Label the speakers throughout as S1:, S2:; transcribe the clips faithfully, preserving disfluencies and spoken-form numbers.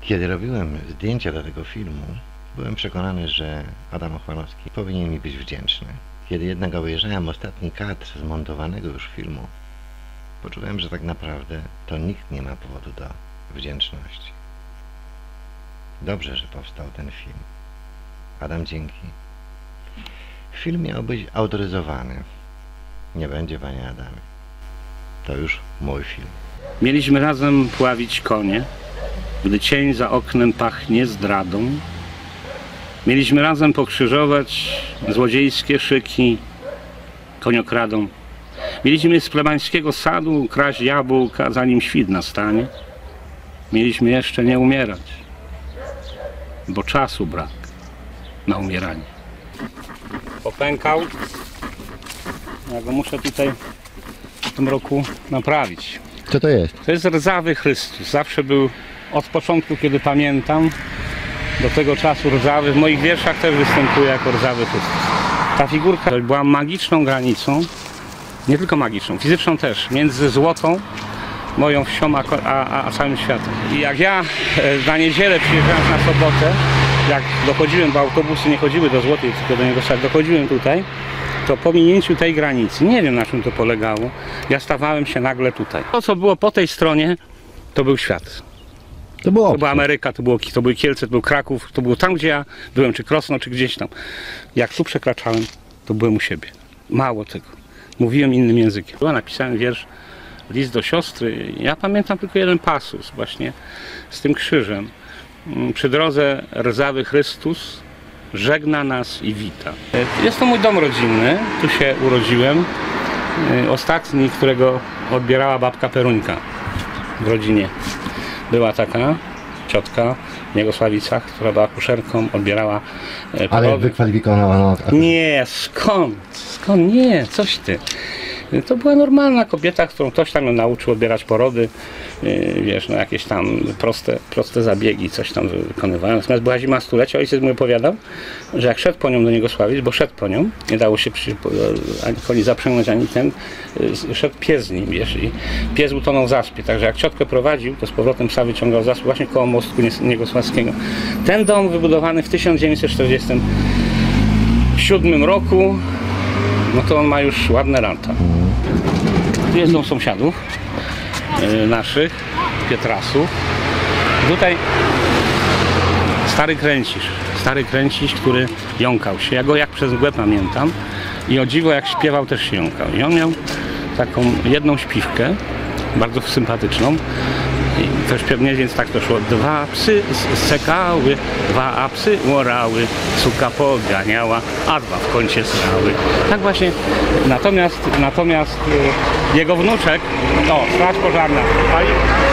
S1: Kiedy robiłem zdjęcia do tego filmu, byłem przekonany, że Adam Chwalowski powinien mi być wdzięczny. Kiedy jednak obejrzałem ostatni kadr zmontowanego już filmu, poczułem, że tak naprawdę to nikt nie ma powodu do wdzięczności. Dobrze, że powstał ten film. Adam, dzięki. Film miał być autoryzowany. Nie będzie, panie Adamie. To już mój film.
S2: Mieliśmy razem pławić konie, gdy cień za oknem pachnie zdradą. Mieliśmy razem pokrzyżować złodziejskie szyki koniokradą. Mieliśmy z plebańskiego sadu kraść jabłka, zanim świt nastanie. Mieliśmy jeszcze nie umierać, bo czasu brak na umieranie. Popękał. Ja go muszę tutaj w tym roku naprawić.
S1: Co to jest?
S2: To jest rdzawy Chrystus. Zawsze był od początku, kiedy pamiętam, do tego czasu rdzawy. W moich wierszach też występuje jako rdzawy Chrystus. Ta figurka była magiczną granicą, nie tylko magiczną, fizyczną też, między złotą, moją wsią, a, a, a całym światem. I jak ja na niedzielę przyjeżdżając na sobotę, jak dochodziłem, bo autobusy nie chodziły do Złotej, tylko do niego stać, dochodziłem tutaj, to po minięciu tej granicy, nie wiem na czym to polegało, ja stawałem się nagle tutaj. To, co było po tej stronie, to był świat.
S1: To było,
S2: to była Ameryka, to, było, to były Kielce, to był Kraków, to było tam, gdzie ja byłem, czy Krosno, czy gdzieś tam. Jak tu przekraczałem, to byłem u siebie. Mało tego. Mówiłem innym językiem. Ja napisałem wiersz List do siostry. Ja pamiętam tylko jeden pasus właśnie z tym krzyżem. Przy drodze rdzawy Chrystus żegna nas i wita. Jest to mój dom rodzinny, tu się urodziłem. Ostatni, którego odbierała babka Peruńka w rodzinie. Była taka ciotka w Niegosławicach, która była akuszerką, odbierała porody.
S1: Ale wykwalifikowana.
S2: Nie, skąd? Skąd? Nie, coś ty. To była normalna kobieta, którą ktoś tam ją nauczył odbierać porody, yy, wiesz, no jakieś tam proste, proste zabiegi, coś tam wykonywała. Natomiast była zima stulecia, ojciec mi opowiadał, że jak szedł po nią do Niegosławic, bo szedł po nią, nie dało się przy, ani koni zaprzęgnąć, ani ten, yy, szedł pies z nim, wiesz, i pies utonął w zaspie, także jak ciotkę prowadził, to z powrotem psa wyciągał zaspie właśnie koło mostku Niegosławskiego. Ten dom wybudowany w tysiąc dziewięćset czterdziestym siódmym roku, no to on ma już ładne lata. Tu jest dom sąsiadów yy, naszych, Pietrasów. Tutaj stary Kręcisz, stary Kręcisz, który jąkał się. Ja go jak przez mgłę pamiętam i o dziwo jak śpiewał też się jąkał. I on miał taką jedną śpiwkę, bardzo sympatyczną. I to śpiewnie, więc tak to szło. Dwa psy sekały, dwa psy łorały, suka poganiała, a dwa w kącie srały. Tak właśnie. Natomiast, natomiast y, jego wnuczek, no, straż pożarna, pali.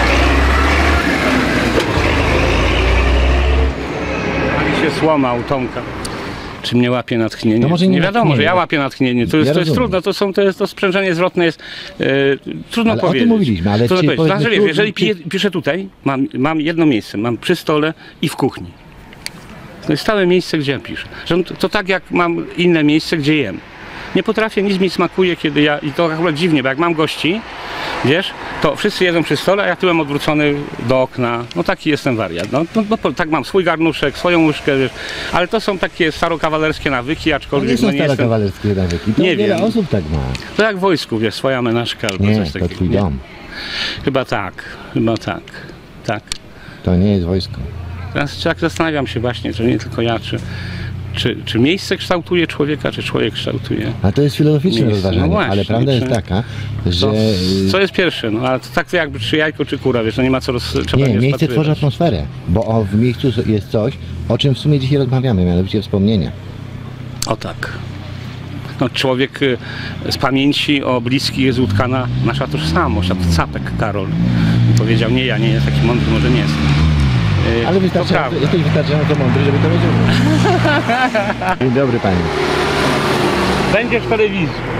S2: Pali się słoma u Tomka. Czy mnie łapie natchnienie?
S1: No może nie,
S2: nie wiadomo,
S1: natchnienie.
S2: że ja łapię natchnienie. To jest,
S1: Ja
S2: to jest trudno, to, są, to, jest, to sprzężenie zwrotne jest e, trudno
S1: ale
S2: powiedzieć.
S1: O tym mówiliśmy, ale
S2: trudno
S1: czy
S2: powiedzieć. Znaczy, wiesz,
S1: tu,
S2: jeżeli
S1: czy...
S2: piję, piszę tutaj, mam, mam jedno miejsce, mam przy stole i w kuchni. To jest stałe miejsce, gdzie ja piszę. Że to, to tak jak mam inne miejsce, gdzie jem. Nie potrafię, nic mi smakuje, kiedy ja, i to akurat dziwnie, bo jak mam gości, wiesz, to wszyscy jedzą przy stole, a ja tyłem odwrócony do okna. No taki jestem wariat. No, no, no tak mam swój garnuszek, swoją łyżkę, wiesz. Ale to są takie starokawalerskie nawyki, aczkolwiek
S1: nie są
S2: no, nie
S1: starokawalerskie
S2: jestem...
S1: nawyki. To
S2: nie
S1: wiele
S2: wiem.
S1: osób tak ma.
S2: To jak w wojsku, wiesz, swoja menażka albo
S1: Nie,
S2: coś takiego.
S1: to twój
S2: Nie.
S1: dom.
S2: Chyba tak, chyba tak, tak.
S1: To nie jest wojsko.
S2: Teraz tak zastanawiam się właśnie, że nie tylko ja, czy, czy, czy miejsce kształtuje człowieka, czy człowiek kształtuje.
S1: A to jest filozoficzne
S2: Miejsce,
S1: rozważanie,
S2: no właśnie,
S1: ale prawda
S2: czy-
S1: jest taka, że...
S2: To, co jest pierwsze, no ale to tak jakby czy jajko, czy kura, wiesz, no nie ma co roz... trzeba
S1: Nie, miejsce
S2: rozpatrywać.
S1: tworzy atmosferę, bo o, w miejscu jest coś, o czym w sumie dzisiaj rozmawiamy, mianowicie wspomnienia.
S2: O tak. No, człowiek y, z pamięci o bliskich jest utkana nasza tożsamość, a to Capek Karol powiedział, nie, ja nie jestem taki mądry, może nie jestem. Y,
S1: Ale
S2: to
S1: wystarczy,
S2: prawda.
S1: jesteś wystarczająco mądry, żeby to rozumieć. Dzień dobry panie.
S2: Będzie w telewizji.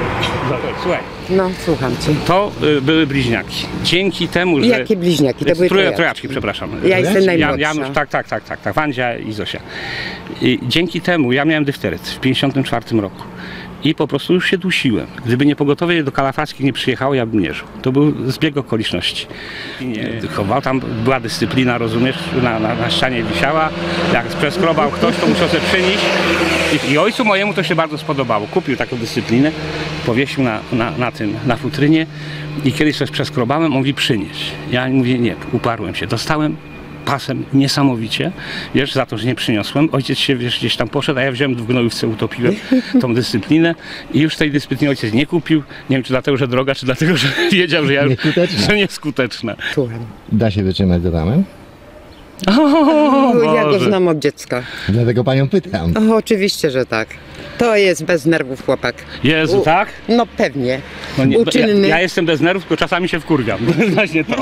S2: Słuchaj,
S3: No, słucham cię.
S2: to y, były bliźniaki. Dzięki temu, że...
S3: Jakie bliźniaki? To były
S2: Troja,
S3: trojaczki.
S2: trojaczki, przepraszam.
S3: Ja jestem najmłodsza.
S2: Janusz, tak, tak, tak, tak, tak, Wandzia i Zosia. I dzięki temu ja miałem dyfteryt w pięćdziesiątym czwartym roku. I po prostu już się dusiłem. Gdyby nie pogotowie do Kalafackiej nie przyjechało, ja bym nie żył. To był zbieg okoliczności. I nie chował, tam była dyscyplina, rozumiesz, na, na, na ścianie wisiała. Jak przeskrobał ktoś, to musiał sobie przynieść. I, I ojcu mojemu to się bardzo spodobało. Kupił taką dyscyplinę, powiesił na, na, na tym, na futrynie i kiedyś coś przeskrobałem, on mówi przynieś. Ja mówię nie, uparłem się. Dostałem pasem niesamowicie, wiesz, za to, że nie przyniosłem. Ojciec się, wiesz, gdzieś tam poszedł, a ja wziąłem w gnojówce, utopiłem tą dyscyplinę i już tej dyscypliny ojciec nie kupił. Nie wiem, czy dlatego, że droga, czy dlatego, że wiedział, że ja już,
S1: Nieskuteczna.
S2: że nieskuteczna.
S3: Słucham.
S1: Da się wytrzymać z Adamem?
S3: O, ja go
S2: Boże.
S3: znam od dziecka.
S1: Dlatego panią pytam.
S3: O, oczywiście, że tak. To jest bez nerwów chłopak.
S2: Jezu,
S3: U-
S2: tak?
S3: No pewnie.
S2: No nie,
S3: Uczynny.
S2: ja, ja jestem bez nerwów, tylko czasami się wkurwiam. Właśnie to.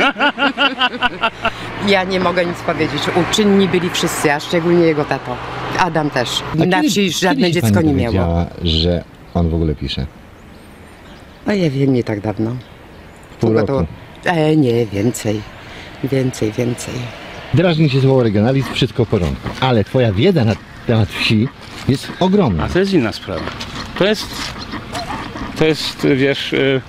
S3: Ja nie mogę nic powiedzieć. Uczynni byli wszyscy, a szczególnie jego tato. Adam też.
S1: A
S3: Na
S1: kiedy-
S3: wsi żadne
S1: kiedy ci
S3: dziecko
S1: pani
S3: nie miało.
S1: powiedziała, że on w ogóle pisze?
S3: A ja wiem, nie tak dawno.
S1: Pół
S3: Długo
S1: roku.
S3: to- E, nie, więcej. Więcej, więcej.
S1: Drażni się słowo regionalizm, wszystko w porządku. Ale twoja wiedza na temat wsi jest ogromna.
S2: A to jest inna sprawa. To jest, to jest, wiesz, y,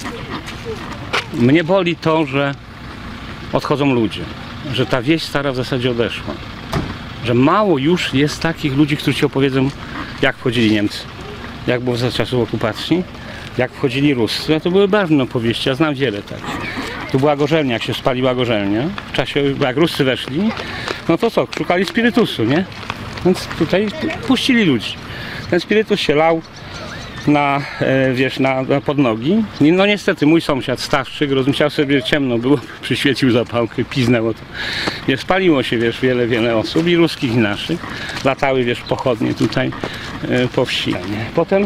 S2: mnie boli to, że odchodzą ludzie, że ta wieś stara w zasadzie odeszła, że mało już jest takich ludzi, którzy ci opowiedzą, jak wchodzili Niemcy, jak było za czasów okupacji, jak wchodzili Ruscy. No to były barwne opowieści, ja znam wiele takich. Tu była gorzelnia, jak się spaliła gorzelnia, w czasie, jak Ruscy weszli, no to co, szukali spirytusu, nie? Więc tutaj puścili ludzi. Ten spirytus się lał na, e, wiesz, na, na pod nogi. I no niestety mój sąsiad Stawczyk, rozmyślał sobie, ciemno było, przyświecił zapałkę, piznęło to. Wiesz, spaliło się, wiesz, wiele, wiele osób i ruskich i naszych. Latały, wiesz, pochodnie tutaj e, po wsi. Potem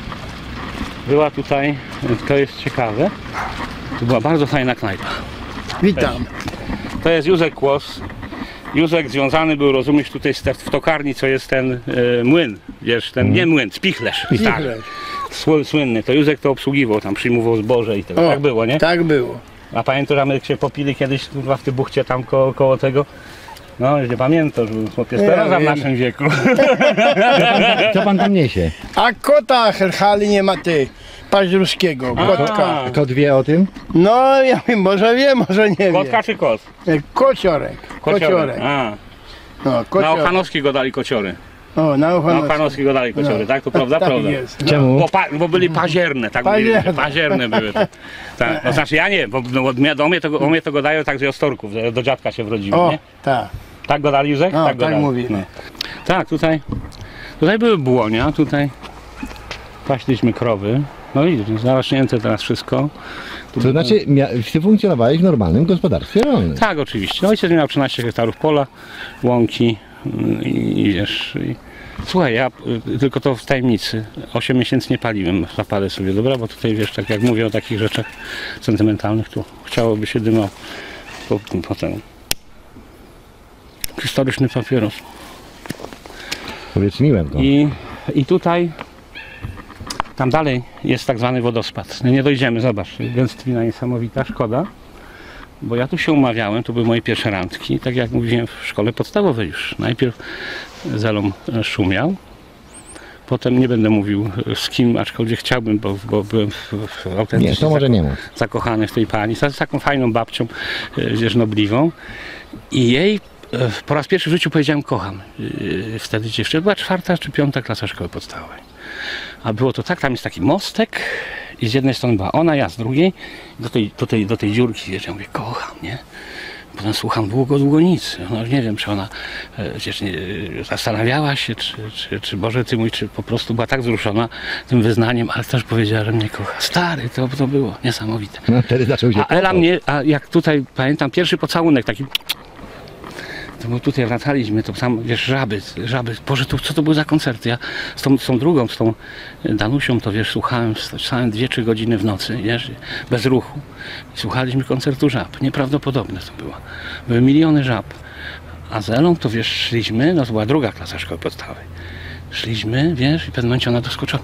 S2: była tutaj, e, to jest ciekawe, to była bardzo fajna knajpa.
S4: Witam.
S2: To jest Józek Kłos. Józek związany był, rozumiesz, tutaj z te- w tokarni, co jest ten e, młyn, wiesz, ten, nie młyn, spichlerz. I tak,
S4: Spichlerz.
S2: sły- słynny. To Józek to obsługiwał, tam przyjmował zboże i tego.
S4: O,
S2: Tak było, nie?
S4: Tak było.
S2: A pamiętasz, że my się popili kiedyś kurwa, w Tybuchcie tam koło, koło tego? No, już nie pamiętasz, że chłopie
S4: Ja
S2: steroza w
S4: wiem.
S2: naszym wieku.
S1: Co pan tam niesie?
S4: A kota herchali nie ma ty, paźdurskiego, kotka.
S2: A,
S1: Kot wie o tym?
S4: No, ja wiem, może wie, może nie wie.
S2: kotka czy kot?
S4: Kociorek. Kociorek.
S2: A,
S4: No,
S2: na
S4: kociorek.
S2: Ochanowski go dali kociory.
S4: O, na
S2: Na
S4: Ochanowski.
S2: Ochanowski go dali kociory,
S4: No.
S2: tak? To prawda?
S4: Tak
S2: Prawda.
S4: jest. No.
S1: Czemu?
S2: Bo, pa, bo byli pazierne, tak
S4: Pazierne.
S2: mówili, pazierne były. To, tak. No, znaczy ja nie, bo no, od mnie- do mnie to, go- o mnie to go dają tak z Ostorków, że do dziadka się wrodziłem,
S4: O,
S2: nie?
S4: tak.
S2: Tak go dali Józek?
S4: No,
S2: tak go
S4: tak
S2: dali.
S4: mówili.
S2: No. Tak, tutaj, tutaj były błonia, tutaj paśliśmy krowy. No i zarośnięte teraz wszystko. Tu,
S1: To znaczy, mia- ty funkcjonowałeś w normalnym gospodarstwie rolnym.
S2: Tak, oczywiście. Ojciec miał trzynaście hektarów pola, łąki mm, i, i wiesz... I... Słuchaj, ja y, tylko to w tajemnicy. osiem miesięcy nie paliłem, zapalę sobie, dobra? Bo tutaj wiesz, tak jak mówię o takich rzeczach sentymentalnych, to chciałoby się dymał po, potem. Historyczny papieros.
S1: Powieczniłem go.
S2: I, I tutaj, tam dalej jest tak zwany wodospad. No nie dojdziemy, zobacz, gęstwina niesamowita, szkoda. Bo ja tu się umawiałem, to były moje pierwsze randki, tak jak mówiłem w szkole podstawowej już. Najpierw Zelą szumiał, potem nie będę mówił z kim, aczkolwiek chciałbym, bo, bo byłem w, w
S1: Nie,
S2: autentycznie
S1: to może nie mów.
S2: zakochany w tej pani, z taką fajną babcią, e, żnobliwą. I jej e, po raz pierwszy w życiu powiedziałem kocham. E, Wtedy dziewczyna była czwarta czy piąta klasa szkoły podstawowej. A było to tak, tam jest taki mostek i z jednej strony była ona, ja z drugiej. Do tej, do tej, do tej dziurki, wiesz, ja mówię kocham, nie? Potem słucham długo, długo nic. No, nie wiem, czy ona e, wiesz, nie, zastanawiała się, czy, czy, czy Boże Ty mój, czy po prostu była tak wzruszona tym wyznaniem, ale też powiedziała, że mnie kocha. Stary, to, to było niesamowite.
S1: No wtedy zaczął się
S2: A Ela
S1: kłopot.
S2: mnie, a jak tutaj pamiętam pierwszy pocałunek taki, to bo tutaj wracaliśmy, to tam wiesz, żaby, żaby, Boże, to, co to były za koncerty? Ja z tą, z tą drugą, z tą Danusią, to wiesz, słuchałem, słuchałem dwie, trzy godziny w nocy, wiesz, bez ruchu. I słuchaliśmy koncertu żab, nieprawdopodobne to było. Były miliony żab. A z Elą to wiesz, szliśmy, no to była druga klasa szkoły podstawowej. Szliśmy, wiesz, i w pewnym momencie ona doskoczyła.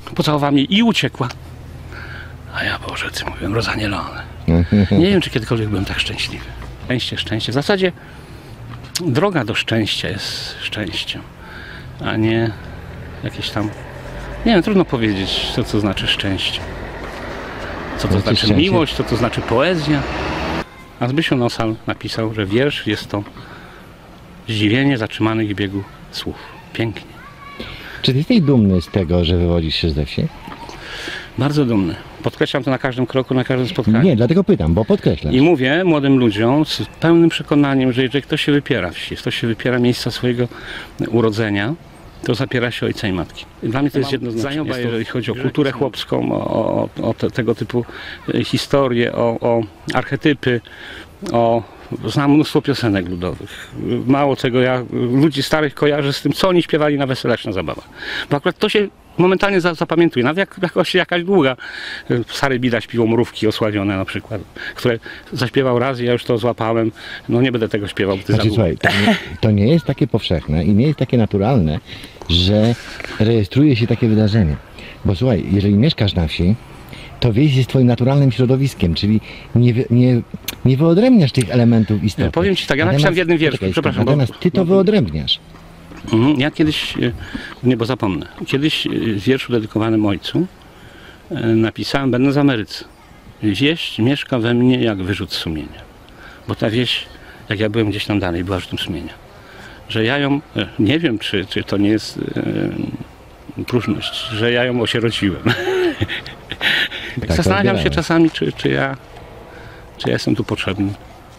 S2: pocałowała mnie i uciekła. A ja, Boże, ty mówiłem, rozanielony. Nie wiem, czy kiedykolwiek byłem tak szczęśliwy. Szczęście, szczęście. W zasadzie droga do szczęścia jest szczęściem, a nie jakieś tam... Nie wiem, trudno powiedzieć, co to znaczy szczęście. Co to
S1: Jakie
S2: znaczy
S1: szczęście?
S2: miłość, co to znaczy poezja. A Zbysiu Nosal napisał, że wiersz jest to zdziwienie zatrzymanych w biegu słów. Pięknie.
S1: Czy ty jesteś dumny z tego, że wywodzisz się ze wsi?
S2: Bardzo dumny. Podkreślam to na każdym kroku, na każdym spotkaniu.
S1: Nie, dlatego pytam, bo podkreślasz.
S2: I mówię młodym ludziom z pełnym przekonaniem, że jeżeli ktoś się wypiera wsi, ktoś się wypiera miejsca swojego urodzenia, to zapiera się ojca i matki. Dla mnie to jest jednoznaczne. Zajęba, jeżeli chodzi o kulturę chłopską, o, o, o te, tego typu e, historie, o, o archetypy, o... Znam mnóstwo piosenek ludowych. Mało tego, ja ludzi starych kojarzę z tym, co oni śpiewali na weselach, na zabawach. Bo akurat to się momentalnie za, zapamiętuje. Nawet jak, jakoś, jakaś długa. Stary Bida śpiwał Mrówki osławione na przykład, które zaśpiewał raz i ja już to złapałem. No nie będę tego śpiewał, bo ty
S1: Znaczy,
S2: zabuł.
S1: słuchaj, to nie, to nie jest takie powszechne i nie jest takie naturalne, że rejestruje się takie wydarzenie. Bo słuchaj, jeżeli mieszkasz na wsi, to wieś jest twoim naturalnym środowiskiem, czyli nie, wy- nie, nie wyodrębniasz tych elementów istotnych.
S2: Powiem ci tak, ja
S1: Natomiast-
S2: napisałem w jednym wierszu,
S1: Czekaj,
S2: przepraszam, bo-
S1: Natomiast ty to wyodrębniasz.
S2: Mhm, ja kiedyś, e, nie, bo zapomnę, kiedyś e, w wierszu dedykowanym ojcu e, napisałem, będąc w Ameryce: wieś mieszka we mnie jak wyrzut sumienia. Bo ta wieś, jak ja byłem gdzieś tam dalej, była wyrzutem sumienia. Że ja ją, e, nie wiem, czy, czy to nie jest e, próżność, że ja ją osierociłem.
S1: Tak to
S2: Zastanawiam się
S1: odbierałem.
S2: czasami, czy, czy, ja, czy ja jestem tu potrzebny.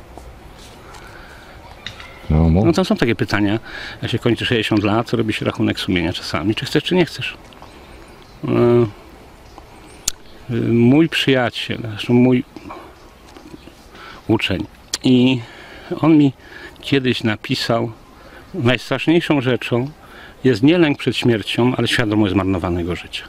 S1: No, mów.
S2: No to są takie pytania, jak się kończy sześćdziesiąt lat, co robi się rachunek sumienia czasami, czy chcesz, czy nie chcesz. E, e, Mój przyjaciel, zresztą mój uczeń, i on mi kiedyś napisał, najstraszniejszą rzeczą jest nie lęk przed śmiercią, ale świadomość zmarnowanego życia.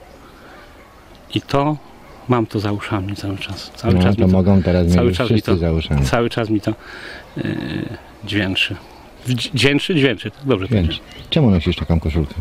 S2: I to, mam to za uszami cały czas. Cały
S1: No,
S2: czas
S1: to
S2: mi
S1: mogą teraz
S2: cały
S1: mieć
S2: czas mi
S1: wszyscy
S2: to,
S1: za uszami.
S2: cały czas mi to yy, dźwięczy. Dź- Dźwięczy, dźwięczy, tak dobrze
S1: Więc,
S2: powiedzieć.
S1: czemu nosisz taką koszulkę?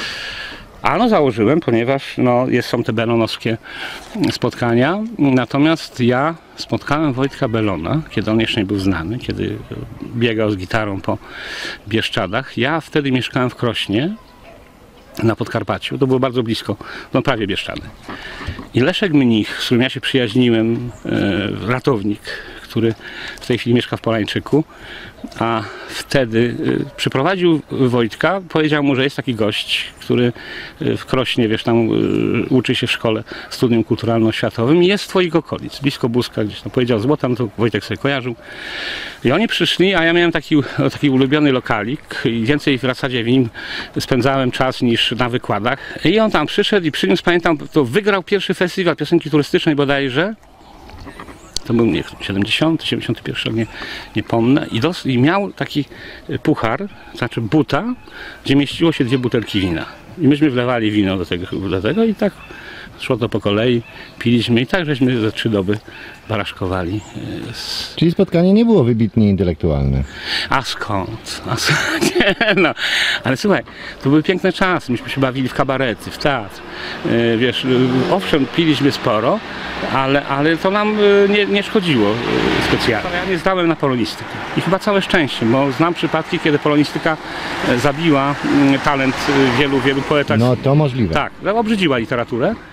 S2: A no założyłem, ponieważ no, jest, są te belonowskie spotkania. Natomiast ja spotkałem Wojtka Belona, kiedy on jeszcze nie był znany, kiedy biegał z gitarą po Bieszczadach. Ja wtedy mieszkałem w Krośnie na Podkarpaciu. To było bardzo blisko, no prawie Bieszczady. I Leszek Mnich, z którym ja się przyjaźniłem, e, ratownik, który w tej chwili mieszka w Polańczyku, a wtedy e, przyprowadził Wojtka, powiedział mu, że jest taki gość, który e, w Krośnie, wiesz, tam e, uczy się w szkole studium kulturalno-światowym i jest z twoich okolic, blisko Buska, gdzieś tam powiedział Złota, no to Wojtek sobie kojarzył. I oni przyszli, a ja miałem taki, taki ulubiony lokalik i więcej w zasadzie w nim spędzałem czas niż na wykładach. I on tam przyszedł i przyniósł, pamiętam, to wygrał pierwszy festiwal piosenki turystycznej bodajże. To był nie, siedemdziesiąty, siedemdziesiąty pierwszy rok, nie, nie pomnę. I, dos, I miał taki puchar, znaczy buta, gdzie mieściło się dwie butelki wina. I myśmy wlewali wino do tego, do tego i tak szło to po kolei, piliśmy i tak żeśmy ze trzy doby baraszkowali. e, Z...
S1: Czyli spotkanie nie było wybitnie intelektualne.
S2: A skąd? A skąd? Nie, no. Ale słuchaj, to były piękne czasy, myśmy się bawili w kabarety, w teatr. E, wiesz, e, owszem, piliśmy sporo, ale, ale to nam e, nie, nie szkodziło e, specjalnie. Ja nie zdałem na polonistykę i chyba całe szczęście, bo znam przypadki, kiedy polonistyka e, zabiła mm, talent e, wielu, wielu poetach.
S1: No to możliwe.
S2: Tak, obrzydziła literaturę.